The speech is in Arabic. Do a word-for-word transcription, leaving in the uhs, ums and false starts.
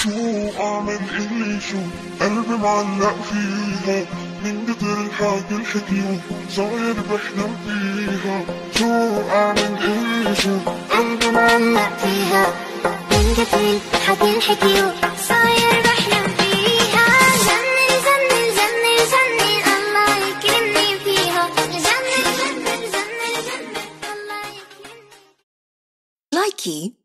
شو أعمل إلي شو قلبي معلق فيها من كتر الحكي الحكيو صاير بحلم فيها. شو أعمل إلي شو قلبي معلق فيها من كتر الحكي الحكيو صاير بحلم فيها. جنن جنن جنن جنن الله يكرمني فيها. جنن جنن جنن جنن الله يكرمني. لايكي